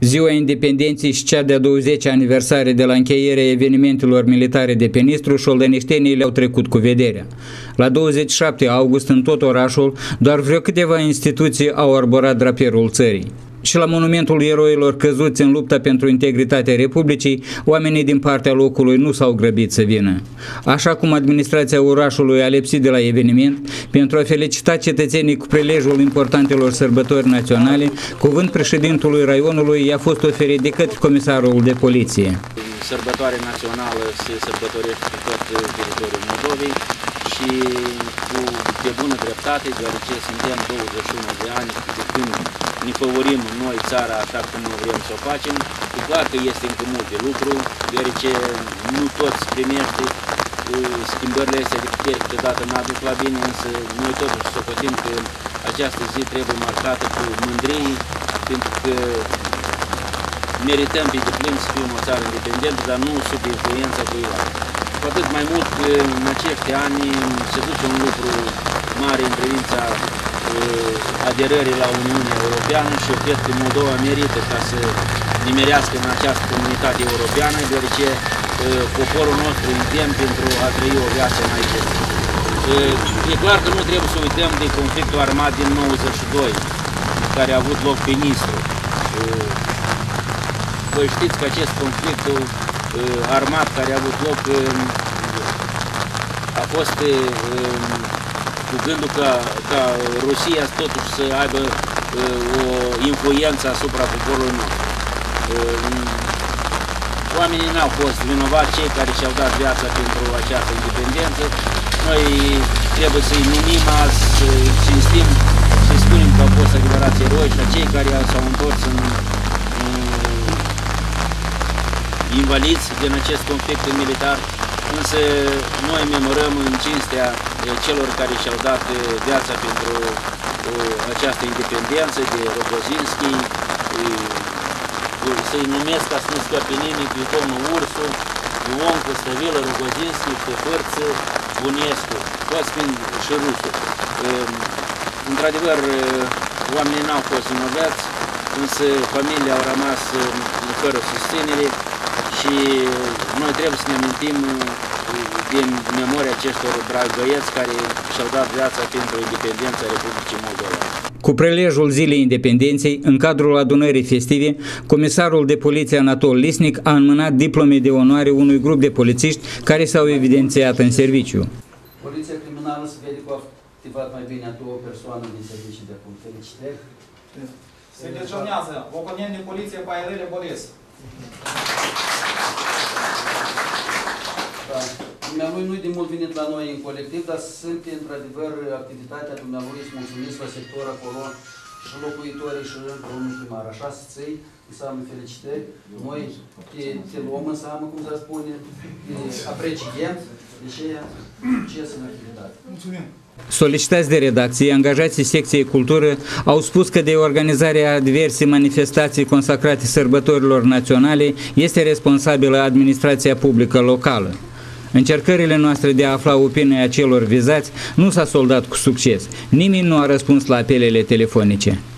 Ziua Independenței și cea de-a 20-a aniversare de la încheierea evenimentelor militare de pe Nistru, șoldăneștenii le-au trecut cu vederea. La 27 august, în tot orașul, doar vreo câteva instituții au arborat drapierul țării. Și la monumentul eroilor căzuți în lupta pentru integritatea Republicii, oamenii din partea locului nu s-au grăbit să vină. Așa cum administrația orașului a lipsit de la eveniment, pentru a felicita cetățenii cu prilejul importantelor sărbători naționale, cuvânt președintului raionului i-a fost oferit de către comisarul de poliție. Sărbătoare națională se sărbătorește pe tot teritoriul Moldovei și de bună dreptate, deoarece suntem 21 de ani de când ne favorim noi țara așa cum vrem să o facem. E clar că este încă mult de lucru, deoarece nu toți primește schimbările astea de putere câteodată n-a dus la bine, însă noi totuși socotim că această zi trebuie marcată cu mândrie, pentru că merităm pe deplin să fim o țară independentă, dar nu sub influența cuiva. Cu atât mai mult că în acești ani se duce un lucru mare în privința aderării la Uniunea Europeană și eu cred că Moldova merită ca să nimerească în această comunitate europeană, deoarece poporul nostru îndemn pentru a trăi o viață mai justă. E clar că nu trebuie să uităm de conflictul armat din 92, care a avut loc pe Nistru. Voi știți că acest conflict armat care a avut loc a fost cu gândul ca Rusia totuși să aibă o influență asupra poporului nostru. Oamenii n-au fost vinovați, cei care și-au dat viața pentru această independență. Noi trebuie să-i numim azi, să-i cinstim, să-i spunem că au fost adevărați eroi și cei care s-au întors în invaliți din acest conflict militar, însă noi memorăm în cinstea celor care și-au dat viața pentru această independență, de Rogozinski, să-i numesc, ca să nu scape nimic, pe domnul Ursu, Ioncă, Stăvilă, Rogozinski, Tăpărță, Bunescu, toți fiind și rusul. Într-adevăr, oamenii n-au fost vinovați, însă familiile au rămas fără susținere și noi trebuie să ne amintim din memoria acestor bravi băieți care și-au dat viața pentru independența Republicii Moldova. Cu prilejul Zilei Independenței, în cadrul adunării festive, comisarul de poliție Anatol Lisnic a înmânat diplome de onoare unui grup de polițiști care s-au evidențiat în serviciu. Poliția criminală se vede că a activat mai bine a două persoane din serviciu de acum. Felicitări! Se decernează locotenent de poliție Pairele Boris. Da. Dumnealui nu-i de mult venit la noi în colectiv, dar sunt într-adevăr activitatea dumnealui, îți mulțumesc la sector acolo și locuitorii și domnul primar. Așa să ții, înseamnă felicitări. Noi te luăm în seamă, cum se spune, apreciem, deci ce sunt în activitate. Mulțumim! Solicitați de redacție, angajații secției cultură au spus că de organizarea diverse manifestații consacrate sărbătorilor naționale este responsabilă administrația publică locală. Încercările noastre de a afla opinia celor vizați nu s-a soldat cu succes. Nimeni nu a răspuns la apelele telefonice.